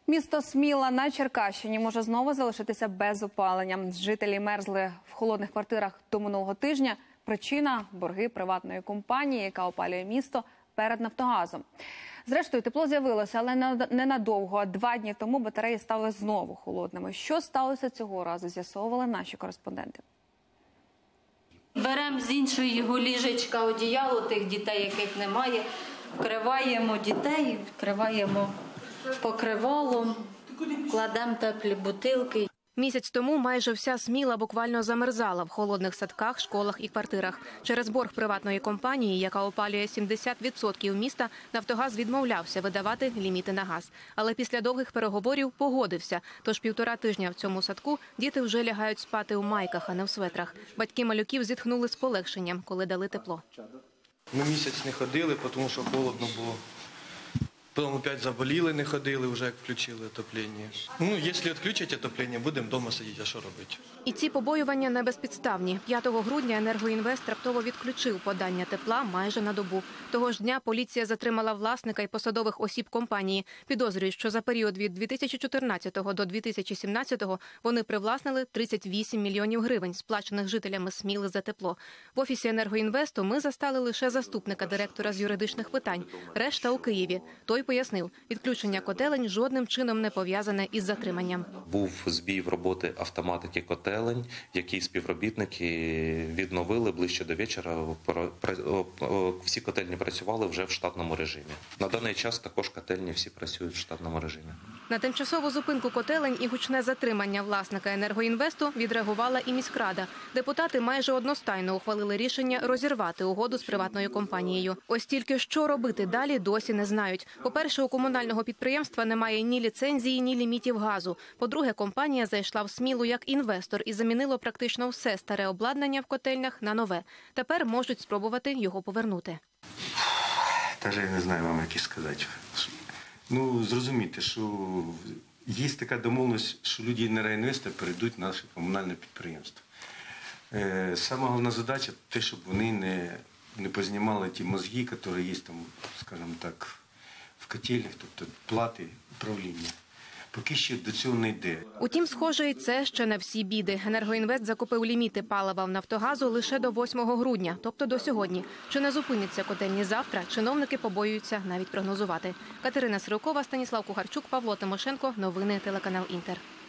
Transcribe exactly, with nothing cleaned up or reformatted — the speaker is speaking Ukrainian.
Місто Сміла на Черкащині може знову залишитися без опалення. Жителі мерзли в холодних квартирах до минулого тижня. Причина – борги приватної компанії, яка опалює місто перед Нафтогазом. Зрештою, тепло з'явилося, але ненадовго. Два дні тому батареї стали знову холодними. Що сталося цього разу, з'ясовували наші кореспонденти. Беремо з іншого ліжечка одіяло тих дітей, яких немає, вкриваємо дітей, вкриваємо покривалом, кладемо теплі бутилки. Місяць тому майже вся Сміла буквально замерзала в холодних садках, школах і квартирах. Через борг приватної компанії, яка опалює сімдесят відсотків міста, Нафтогаз відмовлявся видавати ліміти на газ. Але після довгих переговорів погодився. Тож півтора тижня в цьому садку діти вже лягають спати у майках, а не в светрах. Батьки малюків зітхнули з полегшенням, коли дали тепло. Ми місяць не ходили, тому що холодно було. Потім опять заболіли, не ходили, вже як включили отоплення. Ну, якщо відключать отоплення, будемо вдома сидіти, а що робити? І ці побоювання не безпідставні. п'ятого грудня «Енергоінвест» раптово відключив подання тепла майже на добу. Того ж дня поліція затримала власника і посадових осіб компанії. Підозрюють, що за період від дві тисячі чотирнадцятого до дві тисячі сімнадцятого вони привласнили тридцять вісім мільйонів гривень, сплачених жителями Сміли за тепло. В офісі «Енергоінвесту» ми застали лише заступника директора з юридичних питань. Решта у Києві. Той пояснив, відключення котелень жодним чином не пов'язане із затриманням. Був збій в роботи автоматики котелень, які співробітники відновили ближче до вечора. Всі котельні працювали вже в штатному режимі. На даний час також котельні всі працюють в штатному режимі. На тимчасову зупинку котелень і гучне затримання власника «Енергоінвесту» відреагувала і міськрада. Депутати майже одностайно ухвалили рішення розірвати угоду з приватною компанією. Ось тільки що робити далі, досі не знають. По-перше, у комунального підприємства немає ні ліцензії, ні лімітів газу. По-друге, компанія зайшла в Смілу як інвестор і замінила практично все старе обладнання в котельнях на нове. Тепер можуть спробувати його повернути. Навіть я не знаю вам, як і сказати. Ну, зрозумійте, що є така домовленість, що люди «Енергоінвесту» перейдуть в наше комунальне підприємство. Сама головна задача – те, щоб вони не, не познімали ті мозги, які є там, скажімо так, в котельнях, тобто плати, управління. Поки що до цього не йде. Утім, схоже, і це ще не всі біди. «Енергоінвест» закупив ліміти палива в «Нафтогазу» лише до восьмого грудня, тобто до сьогодні. Чи не зупиняться котельні завтра, чиновники побоюються навіть прогнозувати. Катерина Сирокова, Станіслав Кухарчук, Павло Тимошенко. Новини телеканал «Інтер».